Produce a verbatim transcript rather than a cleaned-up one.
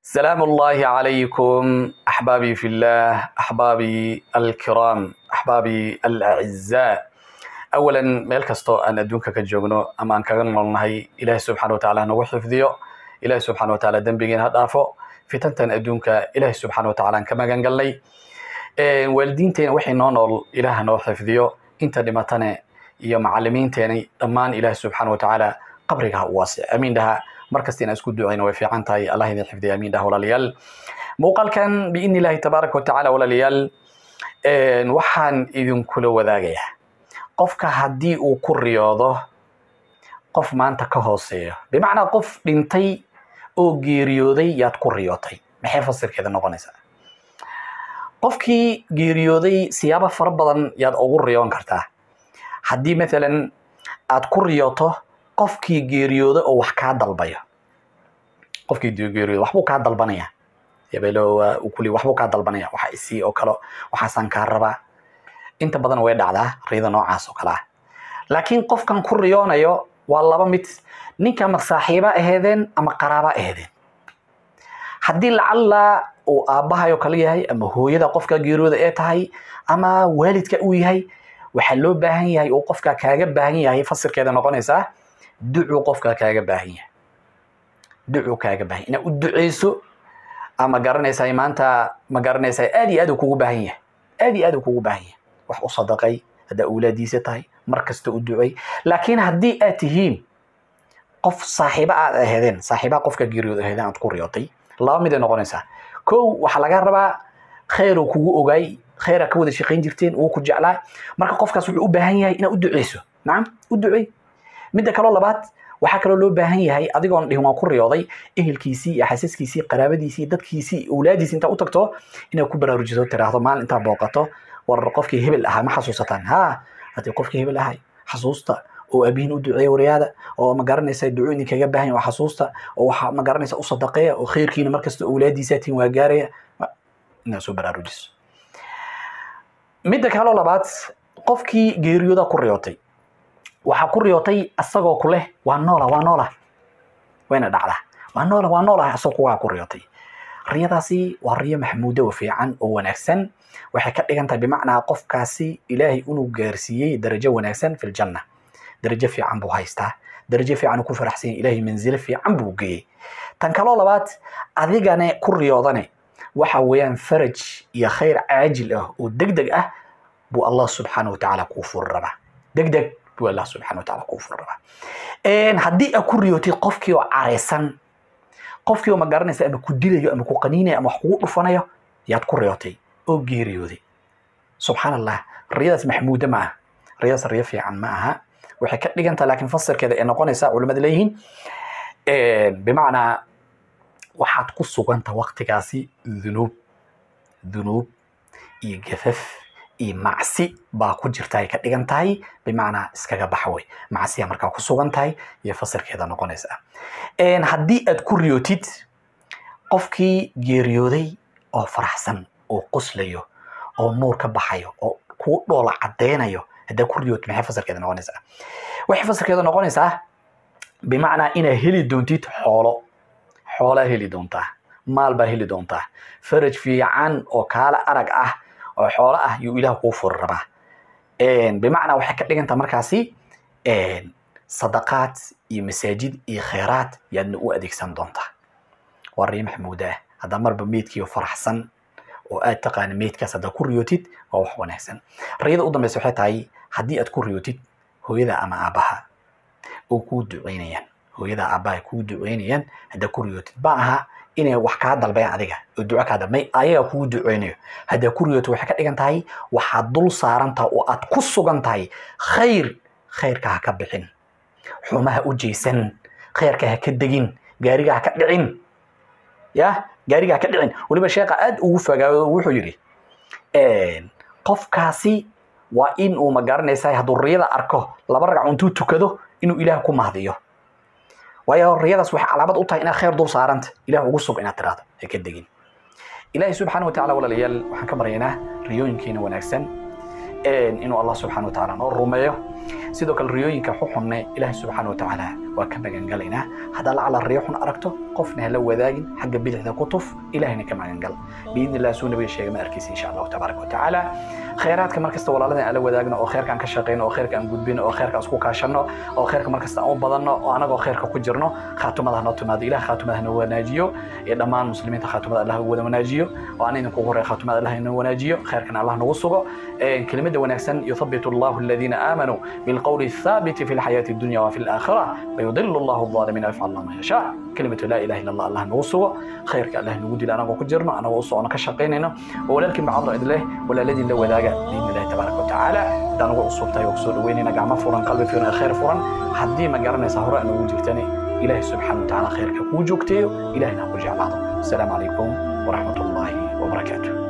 سلام الله عليكم أحبابي في الله، أحبابي الكرام، أحبابي الأعزاء. أولا ميل كستو أن أدونك كجوجنو أما أن كان الله إله سبحانه وتعالى نوحف ذيو إله سبحانه وتعالى دنبجين هدافو في تنتن أدونك إله سبحانه وتعالى كما قال لي والدين تين وحي نونول إله نوحف ذيو أنت دمتنا يا معلمين تاني أمان إله سبحانه وتعالى قبرها واسع أمين ده مركزتين اسكو دعين وفي عنتي الله يدين حفظي امين ده ولا ليال موقال كان باذن الله تبارك وتعالى ولا ليال ان waxaan idin kula wadaagaya qofka hadii uu ku riyoodo qof maanta ka hooseeyo bimaana qof dhintay oo geeriyooday yaad ku riyootay maxay fasirkeeda noqonaysaa qofkii geeriyooday siyaabo fara badan yaad ugu riyoon kartaa hadii mesela aad ku riyooto qofkii geeriyooday oo wax ka dalbayo qofkii geeriyooday waxbuu ka dalbanaya yabeelo uu kuli waxbuu ka dalbanaya waxa isii oo kale waxa san ka raba inta badan way dhacdaa riyada noocaas oo kale laakiin qofkan ku riyoonayo waa laba mid ninka ma saaxiiba aheedeen ama qaraaba aheedeen hadii lacalla oo aabahayo kale yahay ama hooyada qofka geeriyooday ee tahay ama waalidka uu yahay waxa loo baahan yahay oo qofka kaaga baahan yahay fasirkeeda noqonaysa duco qofka kaaga baahan yahay duco kaaga baahan ina u duceyso ama garanaysa maanta ma garanaysa aad iyo aad kugu baahan yahay aad iyo aad kugu baahan yahay wax u sadaqay hada awlaadiisa tahay markasta u ducay laakiin hadii aad tihiin qof saaxiiba aad aheedeen saaxiiba qofka geeriyooday aheedeen aad ku riyootay laba mid noqonaysa koow waxa laga rabaa khayr kugu ogaay khayr ka wada shaqeyn jirteen oo ku jeclaa marka qofkaas wuxuu u baahan yahay ina u duceyso naam u ducay midda kale labaad waxa kale loo baahan yahay adigoon dhihin waan ku riyooday ehelkiisii iyo xasaskiisii qaraabadiisii dadkiisii awlaadiisii inta u tagto inay ku baraarujiso tiraahdo maal inta booqato war qofkii hebel ahaa ma xasuusataan ha hadii qofkii hebel ahaa xasuusta oo abiin u duceeyo wariyada oo ma garanaysa ducooyin kaga baahan yahay xasuusta oo waxa ma garanaysa u sadaqeeyo oo khayrkiina markasta awlaadiisa tiin waa gaaraya inaa soo baraarujiso midda kale labaad qofkii geeriyooda ku riyootay waxa ku riyootay asagoo ku leh waa noola waa noola wayna dhacda waa noola waa noola asagoo waa ku riyootay riyadaasi waa riyo maxmuudo oo fiican oo wanaagsan waxay ka dhigan tahay bimaana qofkaasi ilaahay inuu gaarsiiyay darajo wanaagsan fil janna darajo fiican buu haystaa darajo fiican ku faraxsan ilaahay manzil fiican buu geeyay tan kale labaad adigana ku riyoodane waxa weeyaan faraj iyo khayr aajil ah oo degdeg ah buu Allah subhanahu wa ta'ala ku furraba degdeg buu Allah subhanahu wa ta'ala ku furraba een hadii aad ku riyootay qofkii oo careysan qofkii oo ma garanaysa ama ku dilayo ama ku qaniinayo ama wax ku dhufanayo yaad ku riyootay oo geeriyooday subhanallah riyadaas maxmuuda ma riyadaas riyo fiican ma aha waxay ka dhigan tahay laakiin fasirkeeda ay noqonaysa culimada leeyihiin een bimaana waxaad ku suganta waqtigaasi dunuub dunuub iyo gafaf iyo macsi baa ku jirta ay ka dhigan tahay bimaana iskaga baxway macsiya markaa ku sugan tahay iyo fasirkeeda noqonaysa een hadii aad ku riyootid qofkii geeriyooday oo faraxsan oo qoslayo oo nuur ka baxayo oo ku dhoola cadeynayo hadaa ku riyoot maxay fasirkeeda noqonaysa waxay fasirkeeda noqonaysa bimaana ina heli doontid xoolo xoolo heli doontaa maal baa heli doontaa faraj fiican oo kala arag ah oo xoolo ah yu ilaah ku furraba een bimaana waxay ka dhiganta markaasi een sadaqaat iyo masaajid iyo khayraat yaad u adeegsan doontaa warii maxmuuda hada marba meedkii faraxsan oo aad taqaan meedkaas hada ku riyootid waa wax wanaagsan riyada u dambayso waxay tahay hadii aad ku riyootid hooyada ama aabaha oo ku duceynayaan hooyada aabaha ku duceynayaan hada ku riyootid baaha inay wax ka dalbayaan adiga oo duco ka dalbay ayaga ku duceynayo hada ku riyootid waxa ka dhigan tahay waxa dul saaranta oo aad ku sugan tahay khayr khayrka ka bixin xumaha u jeesan khayrka ka dagin gaariga ka dhicin ya gaariga ka dhicin waliba sheeqa aad ugu fagaayo wuxuu yiri een qofkaasi waa in uu ma garanaysaa haduu riyada arko laba ragac intuu tukado inuu ilaah ku mahdiyo waayo riyadaas waxa calaamad u tahay in khayr dul saaranta ilaah ugu sug inaad tiraado ka dagin ilaahi subhanahu wa ta'ala wala liyal waxaan ka marayna riyooyinkeena wanaagsan een inuu Allah subhanahu wa ta'ala noo rumeeyo sidoo kale riyooyinka xuxunne ilaahi subhanahu wa ta'ala waa ka magan galayna hada la ala riyo xun aragto قفنا لو ذاقن حق بدعة كتف إلهنا كما ينقل بإذن الله سونا بيشيء ما أركيس إن شاء الله تبارك وتعالى خيرات كمركز ولا لنا على وذاقنا أو خير كان كشقين أو خير كان جودبين أو خير كأسقوك عشاننا أو خير كمركز أو بدلنا أو أنا أو خير كوجرنا خاتم هذا نطم هذا إله خاتم هذا هو ناجيو إذا ما المسلمين خاتم هذا هو ناجيو وأنا نكوهر خاتم هذا هو ناجيو خير كان الله نوصله كلمة ونكسن يثبت الله الذين آمنوا بالقول الثابت في الحياة الدنيا وفي الآخرة ويضل الله الظالمين ويفعل الله ما يشاء كلمة لا إله إلا الله الله نوصله خير كان الله نودي لأنا وكجرنا أنا وصو أنا كشقيننا ولكن بعض الله ولا الذي لو ذاك بإذن الله تبارك وتعالى دانا وصو تايو وصو ويننا جمع فرن قلبي فينا خير فرن حدي ما جرنا سهرة أنا وجبتني إلهي سبحانه وتعالى خير كوجوكتيو إلهنا كوجع بعض السلام عليكم ورحمة الله وبركاته.